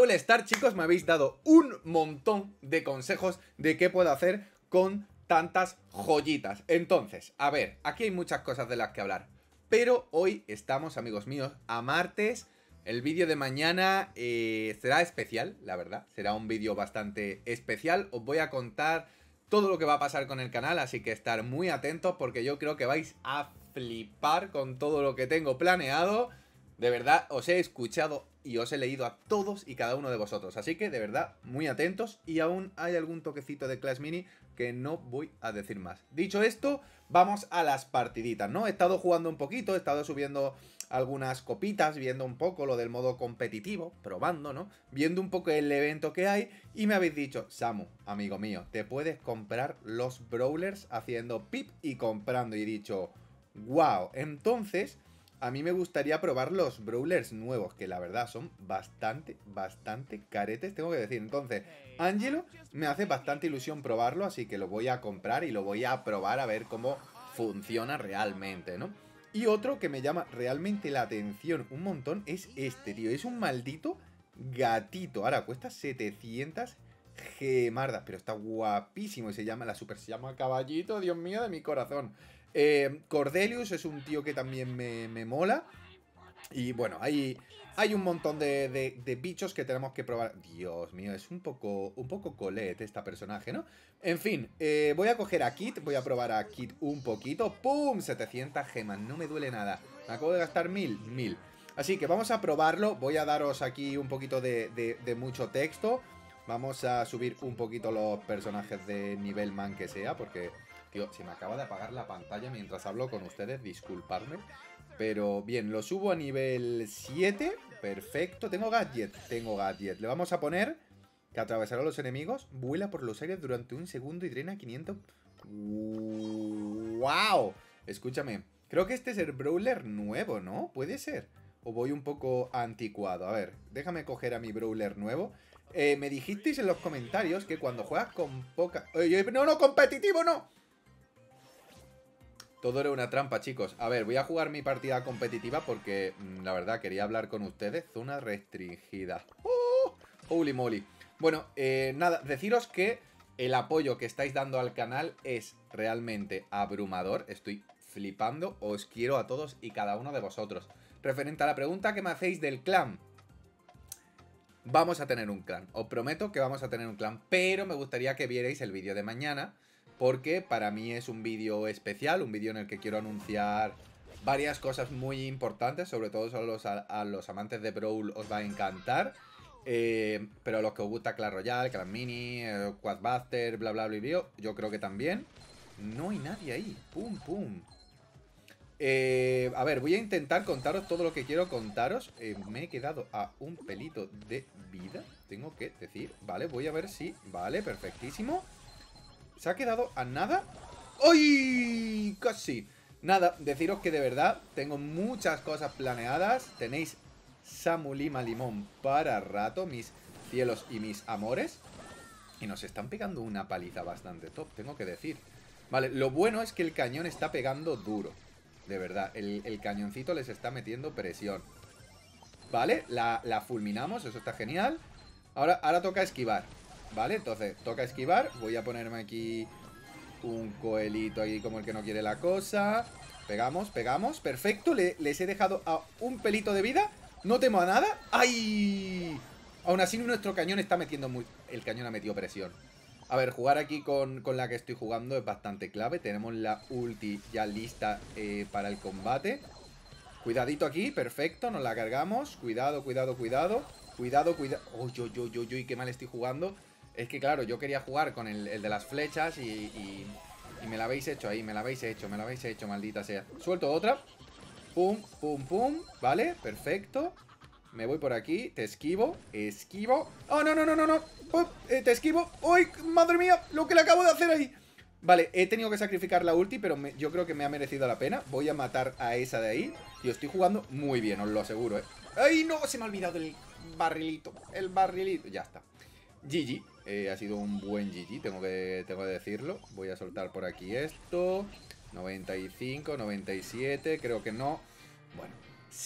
All Star, chicos, me habéis dado un montón de consejos de qué puedo hacer con tantas joyitas. Entonces, a ver, aquí hay muchas cosas de las que hablar, pero hoy estamos, amigos míos, a martes. El vídeo de mañana será especial, la verdad. Será un vídeo bastante especial. Os voy a contar todo lo que va a pasar con el canal, así que estar muy atentos porque yo creo que vais a flipar con todo lo que tengo planeado. De verdad, os he escuchado y os he leído a todos y cada uno de vosotros. Así que, de verdad, muy atentos. Y aún hay algún toquecito de Clash Mini que no voy a decir más. Dicho esto, vamos a las partiditas, ¿no? He estado jugando un poquito, he estado subiendo algunas copitas, viendo un poco lo del modo competitivo, probando, ¿no? Viendo un poco el evento que hay y me habéis dicho, Samu, amigo mío, te puedes comprar los brawlers haciendo pip y comprando. Y he dicho, wow, entonces a mí me gustaría probar los brawlers nuevos, que la verdad son bastante caretes, tengo que decir. Entonces, Angelo me hace bastante ilusión probarlo, así que lo voy a comprar y lo voy a probar a ver cómo funciona realmente, ¿no? Y otro que me llama realmente la atención un montón es este, tío. Es un maldito gatito. Ahora, cuesta 700 gemardas, pero está guapísimo. Y se llama, la super se llama Caballito, Dios mío, de mi corazón. Cordelius es un tío que también me mola. Y bueno, hay un montón de bichos que tenemos que probar. Dios mío, es un poco colete esta personaje, ¿no? En fin, voy a coger a Kit, voy a probar a Kit un poquito. ¡Pum! 700 gemas, no me duele nada. Me acabo de gastar 1000. Así que vamos a probarlo. Voy a daros aquí un poquito de mucho texto. Vamos a subir un poquito los personajes de nivel man que sea, porque, tío, se me acaba de apagar la pantalla mientras hablo con ustedes, disculpadme. Pero bien, lo subo a nivel 7. Perfecto. Tengo gadget. Le vamos a poner que atravesará a los enemigos. Vuela por los aires durante un segundo y drena 500. ¡Wow! Escúchame. Creo que este es el brawler nuevo, ¿no? Puede ser. O voy un poco anticuado. A ver, déjame coger a mi brawler nuevo. Me dijisteis en los comentarios que cuando juegas con poca... ¡No, competitivo, no! Todo era una trampa, chicos. A ver, voy a jugar mi partida competitiva porque, la verdad, quería hablar con ustedes. Zona restringida. ¡Oh! ¡Holy moly! Bueno, nada, deciros que el apoyo que estáis dando al canal es realmente abrumador. Estoy flipando. Os quiero a todos y cada uno de vosotros. Referente a la pregunta que me hacéis del clan. Vamos a tener un clan. Os prometo que vamos a tener un clan. Pero me gustaría que vierais el vídeo de mañana, porque para mí es un vídeo especial, un vídeo en el que quiero anunciar varias cosas muy importantes, sobre todo a los amantes de Brawl os va a encantar, pero a los que os gusta Clash Royale, Clash Mini, Quadbuster, bla bla bla, yo creo que también. No hay nadie ahí, pum pum. A ver, voy a intentar contaros todo lo que quiero contaros. Me he quedado a un pelito de vida, tengo que decir. Vale, voy a ver si... Vale, perfectísimo. Se ha quedado a nada. ¡Ay! Casi. Nada, deciros que de verdad tengo muchas cosas planeadas. Tenéis Samu Lima Limón para rato, mis cielos y mis amores. Y nos están pegando una paliza bastante top, tengo que decir. Vale, lo bueno es que el cañón está pegando duro. De verdad, el cañoncito les está metiendo presión. Vale, la fulminamos, eso está genial. Ahora toca esquivar. Vale, entonces toca esquivar. Voy a ponerme aquí un coelito ahí como el que no quiere la cosa. Pegamos, perfecto. Les he dejado a un pelito de vida. No temo a nada. ¡Ay! Aún así nuestro cañón está metiendo muy... El cañón ha metido presión. A ver, jugar aquí con la que estoy jugando es bastante clave. Tenemos la ulti ya lista para el combate. Cuidadito aquí, perfecto, nos la cargamos. Cuidado. Uy, qué mal estoy jugando. Es que claro, yo quería jugar con el de las flechas y me la habéis hecho ahí, me la habéis hecho, maldita sea. Suelto otra. Pum. Vale, perfecto. Me voy por aquí, te esquivo. ¡Oh, no! Te esquivo. ¡Uy, madre mía! Lo que le acabo de hacer ahí. Vale, he tenido que sacrificar la ulti, pero yo creo que me ha merecido la pena. Voy a matar a esa de ahí. Tío, estoy jugando muy bien, os lo aseguro, ¡Ay, no! Se me ha olvidado el barrilito. Ya está. GG. Ha sido un buen GG, tengo que decirlo. Voy a soltar por aquí esto. 95, 97, creo que no. Bueno, sigo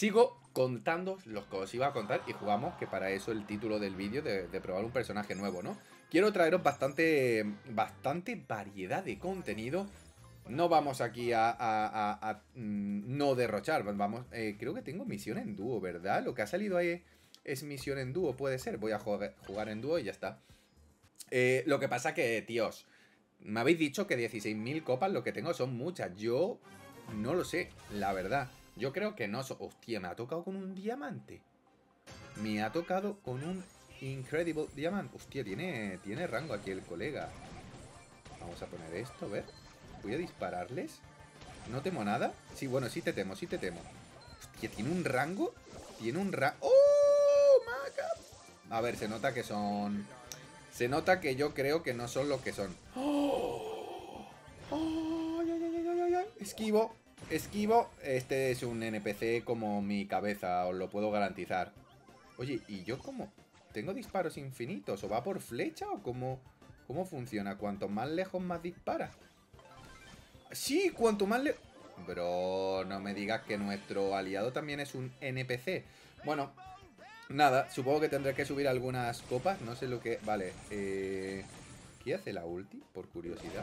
contando los que os iba a contar y jugamos, que para eso el título del vídeo de probar un personaje nuevo, ¿no? Quiero traeros bastante variedad de contenido. No vamos aquí a no derrochar, vamos, creo que tengo misión en dúo, ¿verdad? Lo que ha salido ahí es misión en dúo, puede ser. Voy a jugar en dúo y ya está. Lo que pasa que, tíos, me habéis dicho que 16.000 copas lo que tengo son muchas. Yo no lo sé, la verdad. Yo creo que no. Hostia, me ha tocado con un diamante. Me ha tocado con un Incredible Diamante. Hostia, tiene rango aquí el colega. Vamos a poner esto, a ver. Voy a dispararles. ¿No temo nada? Sí, bueno, sí te temo, sí te temo. Hostia, tiene un rango. Tiene un rango. ¡Oh, maca! A ver, se nota que son... Se nota que yo creo que no son lo que son. ¡Oh! ¡Oh! ¡Ay, ay, ay, ay, ay! Esquivo. Esquivo. Este es un NPC como mi cabeza, os lo puedo garantizar. Oye, ¿y yo cómo? ¿Tengo disparos infinitos? ¿O va por flecha? ¿O cómo funciona? ¿Cuanto más lejos más dispara? Sí, cuanto más lejos... Bro, no me digas que nuestro aliado también es un NPC. Bueno, nada, supongo que tendré que subir algunas copas. No sé lo que... Vale, ¿qué hace la ulti? Por curiosidad.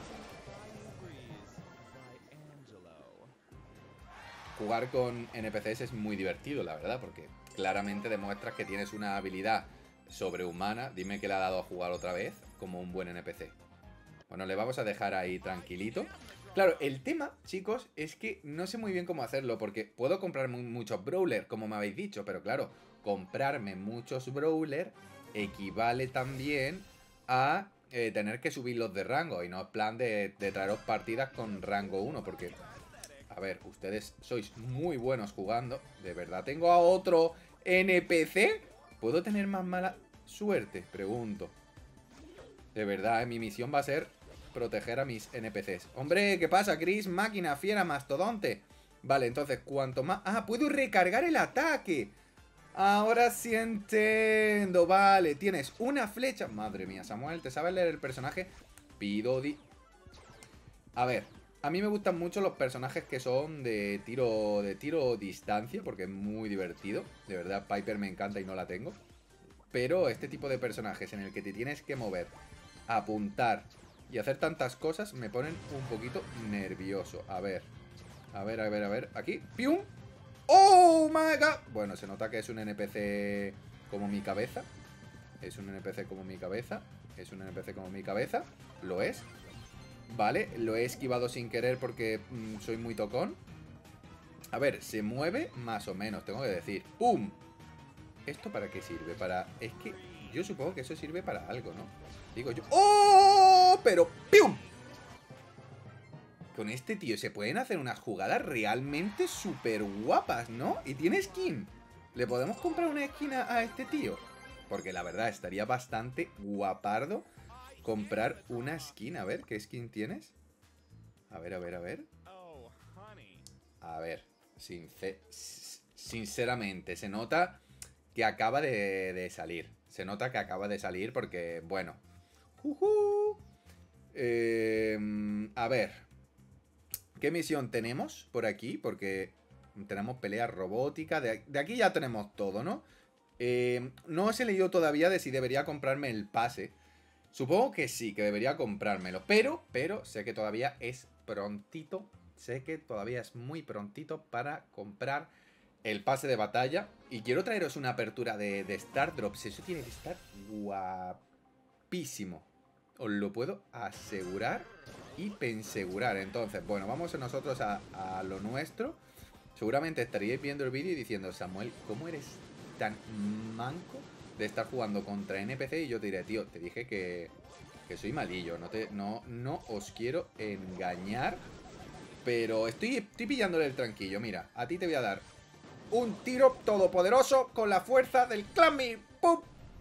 Jugar con NPCs es muy divertido, la verdad, porque claramente demuestras que tienes una habilidad sobrehumana. Dime que le ha dado a jugar otra vez como un buen NPC. Bueno, le vamos a dejar ahí tranquilito. Claro, el tema, chicos, es que no sé muy bien cómo hacerlo, porque puedo comprarme muchos brawlers, como me habéis dicho, pero claro, comprarme muchos brawlers equivale también a tener que subirlos de rango, y no es plan de traeros partidas con rango 1, porque... A ver, ustedes sois muy buenos jugando. ¿De verdad tengo a otro NPC? ¿Puedo tener más mala suerte? Pregunto. De verdad, mi misión va a ser proteger a mis NPCs. Hombre, ¿qué pasa, Chris? Máquina, fiera, mastodonte. Vale, entonces, cuanto más... ¡Ah, puedo recargar el ataque! Ahora sí entiendo. Vale, tienes una flecha. Madre mía, Samuel, ¿te sabes leer el personaje? Pido A ver, a mí me gustan mucho los personajes que son de tiro distancia, porque es muy divertido. De verdad, Piper me encanta y no la tengo. Pero este tipo de personajes en el que te tienes que mover, apuntar y hacer tantas cosas me ponen un poquito nervioso. A ver, a ver, a ver, a ver. Aquí, ¡pium! ¡Oh, my God! Bueno, se nota que es un NPC como mi cabeza. Es un NPC como mi cabeza. Es un NPC como mi cabeza. Lo es. Vale, lo he esquivado sin querer porque soy muy tocón. A ver, se mueve más o menos, tengo que decir. ¡Pum! ¿Esto para qué sirve? Es que yo supongo que eso sirve para algo, ¿no? Digo yo... ¡Oh! Pero... ¡pium! Con este tío se pueden hacer unas jugadas realmente súper guapas, ¿no? Y tiene skin. ¿Le podemos comprar una skin a este tío? Porque la verdad estaría bastante guapardo comprar una skin. A ver, ¿qué skin tienes? A ver, a ver, a ver. A ver, sinceramente, se nota que acaba de salir. Se nota que acaba de salir porque, bueno. A ver. ¿Qué misión tenemos por aquí? Porque tenemos pelea robótica. De aquí ya tenemos todo, ¿no? No os he leído todavía de si debería comprarme el pase. Supongo que sí, que debería comprármelo. Pero sé que todavía es prontito. Sé que todavía es muy prontito para comprar el pase de batalla. Y quiero traeros una apertura de Star Drops. Eso tiene que estar guapísimo. Os lo puedo asegurar y pensegurar. Entonces, bueno, vamos nosotros a lo nuestro. Seguramente estaríais viendo el vídeo y diciendo, Samuel, ¿cómo eres tan manco de estar jugando contra NPC? Y yo te diré, tío, te dije que soy malillo. No os quiero engañar. Pero estoy pillándole el tranquillo. Mira, a ti te voy a dar un tiro todopoderoso con la fuerza del clan Mir. ¡Pum!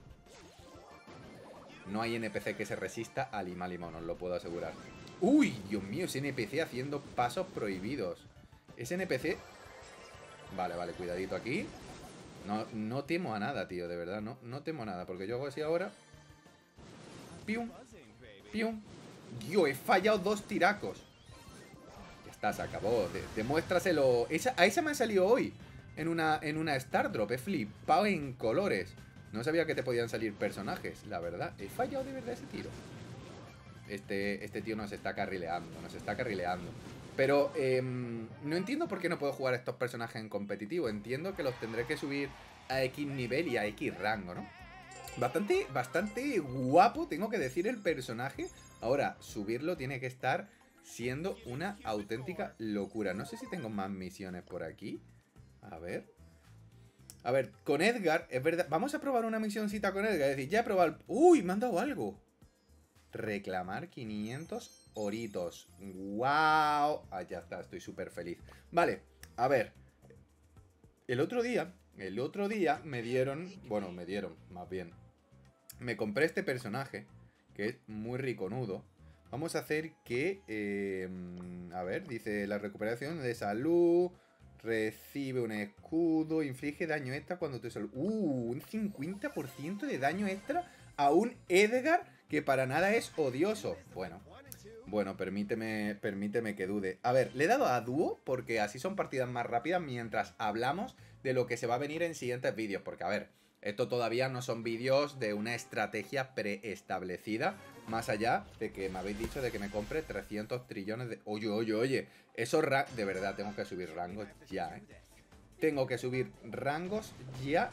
No hay NPC que se resista al Imalimon, os lo puedo asegurar. ¡Uy! Dios mío, ese NPC haciendo pasos prohibidos. Ese NPC... Vale, vale, cuidadito aquí. No temo a nada, tío, de verdad. No temo a nada, porque yo hago así ahora. ¡Pium! ¡Pium! Dios, he fallado 2 tiracos. Ya está, se acabó. Demuéstraselo. A esa me ha salido hoy. en una Star Drop. He flipado en colores. No sabía que te podían salir personajes, la verdad. He fallado de verdad ese tiro. Este tío nos está carrileando, Pero no entiendo por qué no puedo jugar a estos personajes en competitivo. Entiendo que los tendré que subir a X nivel y a X rango, ¿no? Bastante guapo, tengo que decir, el personaje. Ahora, subirlo tiene que estar siendo una auténtica locura. No sé si tengo más misiones por aquí. A ver, con Edgar, es verdad. Vamos a probar una misioncita con Edgar. Es decir, ya he probado... ¡Uy! Me han dado algo. Reclamar 500 oritos. ¡Wow! Ah, ya está, estoy súper feliz. Vale, a ver. El otro día me dieron... Bueno, más bien. Me compré este personaje, que es muy riconudo. Vamos a hacer que... a ver, dice la recuperación de salud... Recibe un escudo, inflige daño extra cuando te salud. Un 50% de daño extra a un Edgar que para nada es odioso. Bueno, permíteme que dude. A ver, le he dado a dúo porque así son partidas más rápidas mientras hablamos de lo que se va a venir en siguientes vídeos. Porque, a ver, esto todavía no son vídeos de una estrategia preestablecida. Más allá de que me habéis dicho de que me compre 300 trillones de... Oye. Eso de verdad, tengo que subir rangos ya, ¿eh? Tengo que subir rangos ya.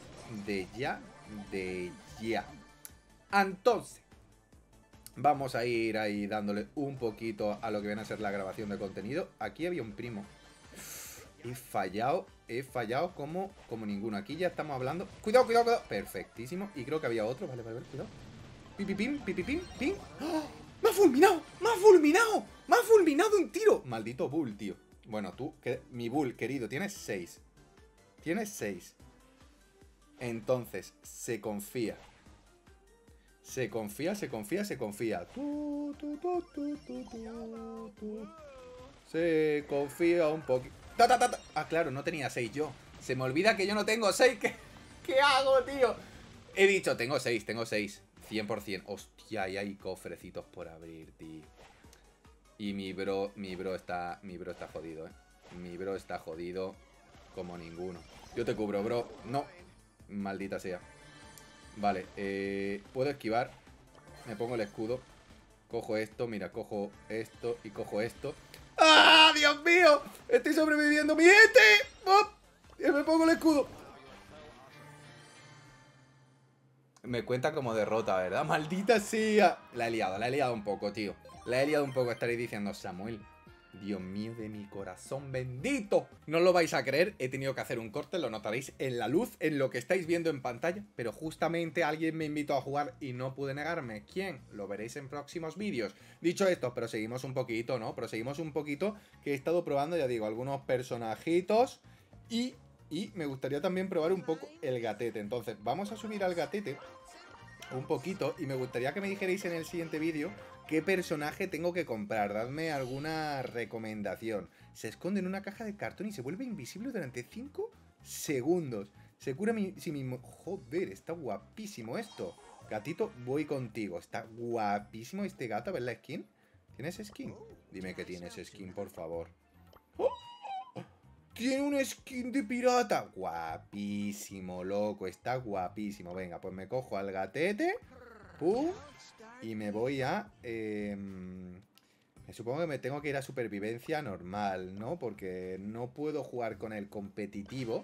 Entonces, vamos a ir ahí dándole un poquito a lo que viene a ser la grabación de contenido. Aquí había un primo. He fallado como ninguno. Aquí ya estamos hablando... Cuidado. Perfectísimo. Y creo que había otro. Vale, cuidado. Pipipim. ¡Oh! ¡Me ha fulminado! ¡Me ha fulminado un tiro! Maldito bull, tío. Bueno, tú, mi bull, querido, tienes 6. Entonces, se confía. Se confía. Se confía un poquito. Ah, claro, no tenía 6 yo. Se me olvida que yo no tengo 6. ¿Qué hago, tío? He dicho, tengo 6. 100%. Hostia, y hay cofrecitos por abrir, tío. Y mi bro está jodido, Mi bro está jodido como ninguno. Yo te cubro, bro. No. Maldita sea. Vale, puedo esquivar. Me pongo el escudo. Cojo esto, mira, cojo esto y cojo esto. ¡Ah, Dios mío! Estoy sobreviviendo, mi gente. ¡Oh! Y me pongo el escudo. Me cuenta como derrota, ¿verdad? ¡Maldita sea! La he liado un poco, tío. Estaréis diciendo, Samuel, Dios mío de mi corazón bendito. No lo vais a creer, he tenido que hacer un corte, lo notaréis en la luz, en lo que estáis viendo en pantalla. Pero justamente alguien me invitó a jugar y no pude negarme. ¿Quién? Lo veréis en próximos vídeos. Dicho esto, proseguimos un poquito, ¿no? Que he estado probando, ya digo, algunos personajitos y me gustaría también probar un poco el gatete. Entonces, vamos a subir al gatete un poquito y me gustaría que me dijerais en el siguiente vídeo qué personaje tengo que comprar. Dadme alguna recomendación. Se esconde en una caja de cartón y se vuelve invisible durante 5 segundos. Se cura sí mismo. Joder, está guapísimo esto. Gatito, voy contigo. Está guapísimo este gato. A ver la skin. ¿Tienes skin? Dime que tienes skin, por favor. ¡Oh! Tiene un skin de pirata. Guapísimo, loco. Está guapísimo. Venga, pues me cojo al gatete. ¡Pum! Y me voy a... supongo que me tengo que ir a supervivencia normal, ¿no? Porque no puedo jugar con el competitivo.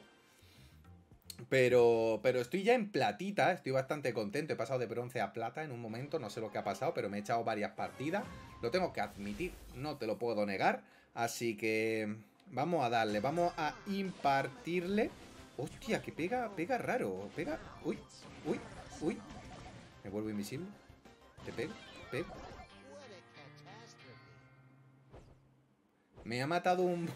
Pero estoy ya en platita. Estoy bastante contento. He pasado de bronce a plata en un momento. No sé lo que ha pasado, pero me he echado varias partidas. Lo tengo que admitir. No te lo puedo negar. Así que... vamos a darle. Vamos a impartirle. Hostia, que pega raro. Pega... Uy. Me vuelvo invisible. Te pego. Me ha matado un...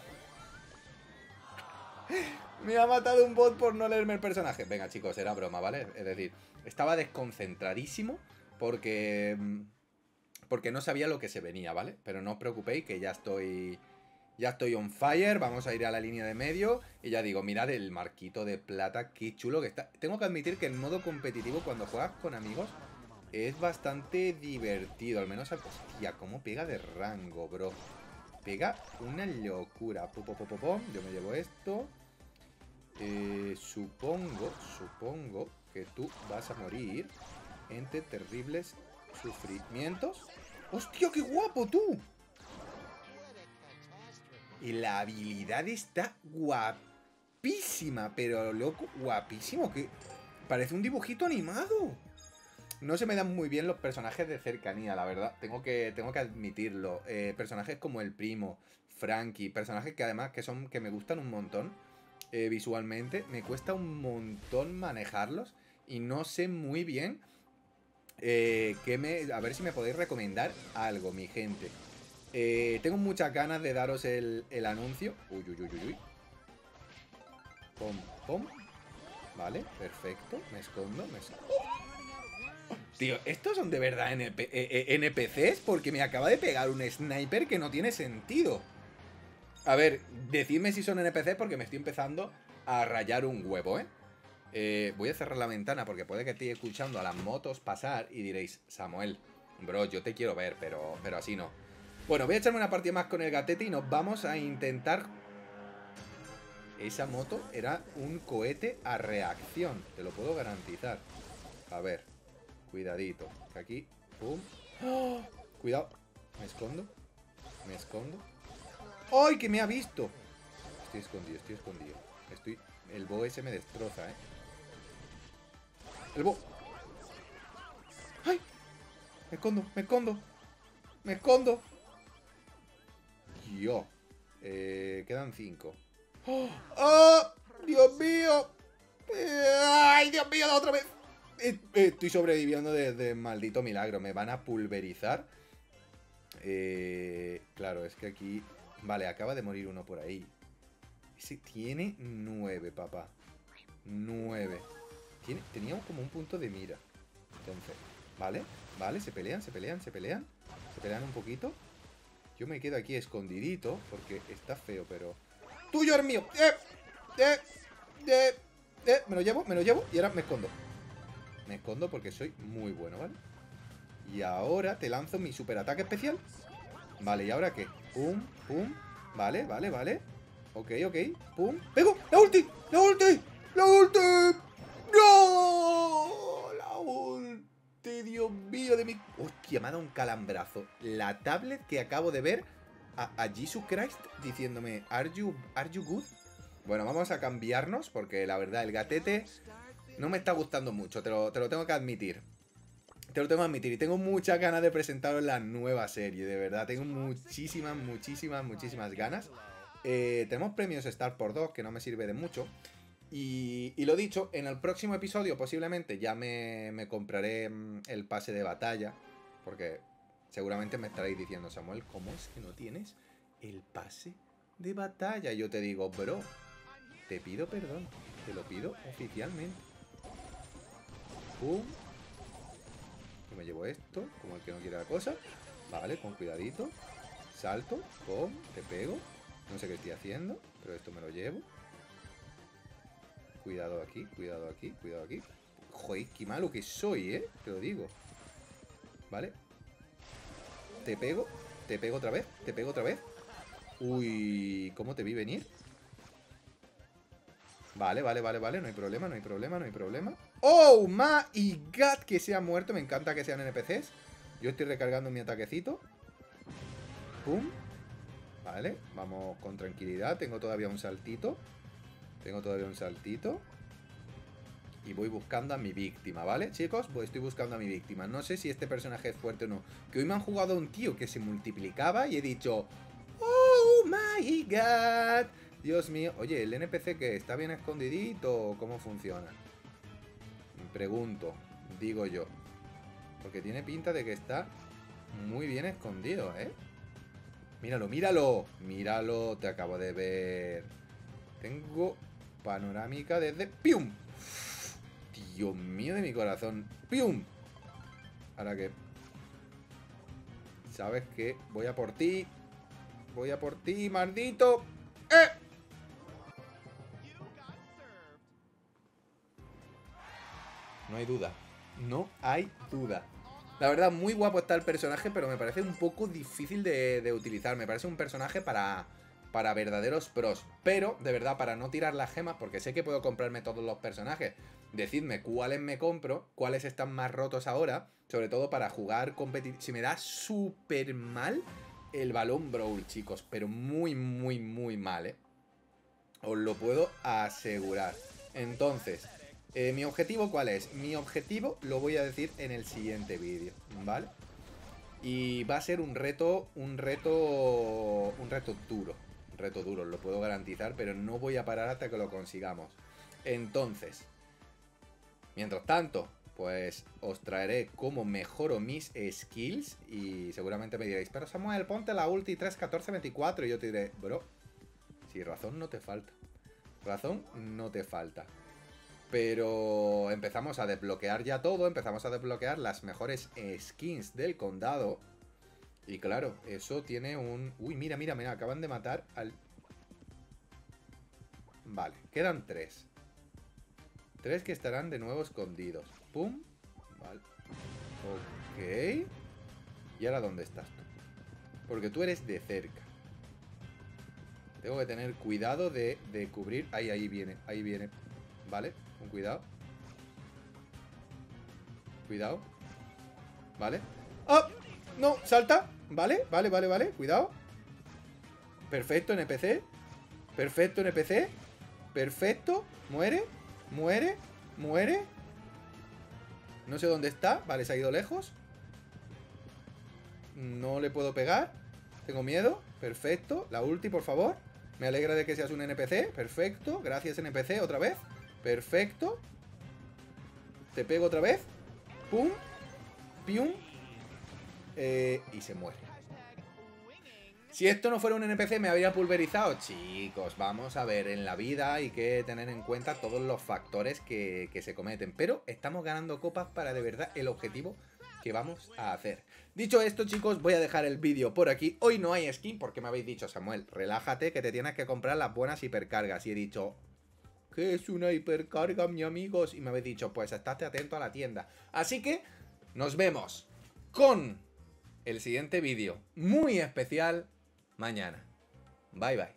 Me ha matado un bot por no leerme el personaje. Venga, chicos, era broma, ¿vale? Es decir, estaba desconcentradísimo porque no sabía lo que se venía, ¿vale? Pero no os preocupéis que ya estoy on fire. Vamos a ir a la línea de medio. Y ya digo, mirad el marquito de plata. Qué chulo que está. Tengo que admitir que en modo competitivo, cuando juegas con amigos, es bastante divertido. Al menos... Hostia, cómo pega de rango, bro. Pega una locura. Yo me llevo esto. Supongo que tú vas a morir entre terribles sufrimientos. ¡Hostia, qué guapo tú! Y la habilidad está guapísima, pero loco, guapísimo, que parece un dibujito animado. No se me dan muy bien los personajes de cercanía, la verdad. Tengo que admitirlo. Personajes como el primo, Frankie, personajes que además que me gustan un montón visualmente. Me cuesta un montón manejarlos y no sé muy bien a ver si me podéis recomendar algo, mi gente. Tengo muchas ganas de daros el anuncio. Uy, uy, uy, uy, uy. Pom, pom. Vale, perfecto. Me escondo. Tío, ¿estos son de verdad NPCs? Porque me acaba de pegar un sniper que no tiene sentido. A ver, decidme si son NPCs porque me estoy empezando a rayar un huevo, ¿eh? Voy a cerrar la ventana porque puede que estéis escuchando a las motos pasar y diréis, Samuel, bro, yo te quiero ver, pero así no. Bueno, voy a echarme una partida más con el gatete y nos vamos a intentar... Esa moto era un cohete a reacción, te lo puedo garantizar. A ver, cuidadito, que aquí... ¡Pum! ¡Oh! Cuidado, me escondo. ¡Ay, que me ha visto! Estoy escondido. El bo ese me destroza, ¿eh? El bo... ¡Ay! Me escondo. Yo. Quedan 5. ¡Oh! ¡Oh! ¡Dios mío! ¡Ay, Dios mío, la otra vez! Estoy sobreviviendo de maldito milagro. Me van a pulverizar. Claro, es que aquí... Vale, acaba de morir uno por ahí. Ese tiene 9, papá. 9. Teníamos como un punto de mira. Entonces, vale, se pelean. Se pelean un poquito. Yo me quedo aquí escondidito porque está feo, pero... ¡Tuyo es mío! Me lo llevo y ahora me escondo. Me escondo porque soy muy bueno, ¿vale? Y ahora te lanzo mi super ataque especial. Vale, ¿y ahora qué? Pum, pum. Vale. Ok. Pum. ¡Pego! ¡La ulti! ¡No! ¡La ulti! Dios mío de mi... Hostia, me ha dado un calambrazo. La tablet que acabo de ver a Jesus Christ diciéndome ¿Are you good? Bueno, vamos a cambiarnos porque la verdad el gatete no me está gustando mucho. Te lo tengo que admitir. Y tengo muchas ganas de presentaros la nueva serie, de verdad. Tengo muchísimas ganas. Tenemos premios Star por 2, que no me sirve de mucho. Y lo dicho, en el próximo episodio posiblemente ya me compraré el pase de batalla. Porque seguramente me estaréis diciendo, Samuel, ¿cómo es que no tienes el pase de batalla? Y yo te digo, bro, te pido perdón. Te lo pido oficialmente. Pum. Yo me llevo esto, como el que no quiere la cosa. Vale, con cuidadito. Salto, pum, te pego. No sé qué estoy haciendo, pero esto me lo llevo. Cuidado aquí. Joder, qué malo que soy, te lo digo. Vale. Te pego otra vez. Uy, ¿cómo te vi venir? Vale, no hay problema. ¡Oh, my God! Que se ha muerto, me encanta que sean NPCs. Yo estoy recargando mi ataquecito. ¡Pum! Vale, vamos con tranquilidad. Tengo todavía un saltito. Y voy buscando a mi víctima, ¿vale, chicos? Pues estoy buscando a mi víctima. No sé si este personaje es fuerte o no. Que hoy me han jugado a un tío que se multiplicaba y he dicho... ¡Oh, my God! Dios mío. Oye, ¿el NPC que está bien escondidito? ¿Cómo funciona? Me pregunto, digo yo. Porque tiene pinta de que está muy bien escondido, ¿eh? Míralo, te acabo de ver. Tengo panorámica desde... ¡Pium! Dios mío de mi corazón. ¡Pium! Ahora que... ¿Sabes qué? Voy a por ti, maldito. No hay duda. La verdad, muy guapo está el personaje, pero me parece un poco difícil de utilizar. Me parece un personaje para para verdaderos pros. Pero, de verdad, para no tirar las gemas, porque sé que puedo comprarme todos los personajes. Decidme cuáles me compro, cuáles están más rotos ahora, sobre todo para jugar competitivo. Si me da súper mal el balón Brawl, chicos, pero muy, muy, muy mal, ¿eh? Os lo puedo asegurar. Entonces, ¿mi objetivo cuál es? Mi objetivo lo voy a decir en el siguiente vídeo, ¿vale? Y va a ser un reto duro. Un reto duro, lo puedo garantizar, pero no voy a parar hasta que lo consigamos. Entonces, mientras tanto, pues os traeré cómo mejoro mis skills. Y seguramente me diréis, pero Samuel, ponte la ulti 3, 14, 24. Y yo te diré, bro, si razón no te falta. Razón no te falta. Pero empezamos a desbloquear ya todo. Empezamos a desbloquear las mejores skins del condado. Y claro, eso tiene un... Uy, mira, mira, mira. Acaban de matar al... Vale, quedan 3. 3 que estarán de nuevo escondidos. Pum. Vale. Ok. ¿Y ahora dónde estás tú? Porque tú eres de cerca. Tengo que tener cuidado de cubrir... Ahí viene, ahí viene. Vale, con cuidado. Cuidado. Vale. ¡Oh! No, salta. Vale, vale, vale, vale. Cuidado. Perfecto, NPC. Perfecto, NPC. Perfecto. Muere. Muere. Muere. No sé dónde está. Vale, se ha ido lejos. No le puedo pegar. Tengo miedo. Perfecto. La ulti, por favor. Me alegra de que seas un NPC. Perfecto. Gracias, NPC. Otra vez. Perfecto. Te pego otra vez. Pum. Pium. Y se muere. Si esto no fuera un NPC me habría pulverizado. Chicos, vamos a ver, en la vida hay que tener en cuenta todos los factores que se cometen. Pero estamos ganando copas para de verdad el objetivo que vamos a hacer. Dicho esto, chicos, voy a dejar el vídeo por aquí. Hoy no hay skin porque me habéis dicho, Samuel, relájate que te tienes que comprar las buenas hipercargas. Y he dicho... ¿Qué es una hipercarga, mi amigos? Y me habéis dicho, pues estate atento a la tienda. Así que nos vemos con el siguiente vídeo muy especial mañana. Bye, bye.